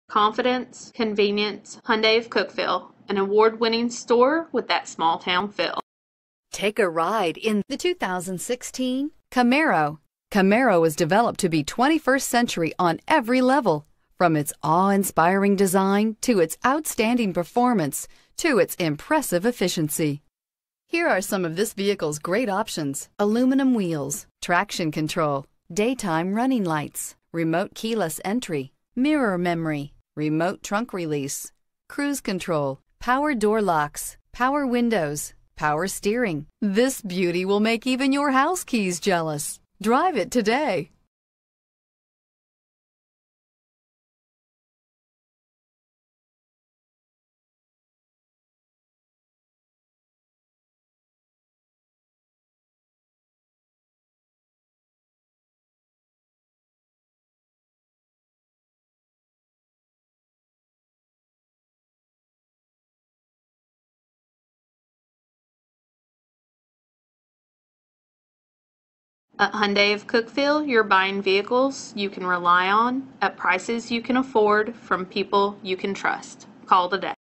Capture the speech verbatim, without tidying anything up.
Confidence, convenience, Hyundai of Cookeville, an award-winning store with that small-town feel. Take a ride in the two thousand sixteen Camaro. Camaro was developed to be twenty-first century on every level, from its awe-inspiring design to its outstanding performance to its impressive efficiency. Here are some of this vehicle's great options: aluminum wheels, traction control, daytime running lights, remote keyless entry, mirror memory, remote trunk release, cruise control, power door locks, power windows, power steering. This beauty will make even your house keys jealous. Drive it today. At Hyundai of Cookeville, you're buying vehicles you can rely on at prices you can afford from people you can trust. Call today.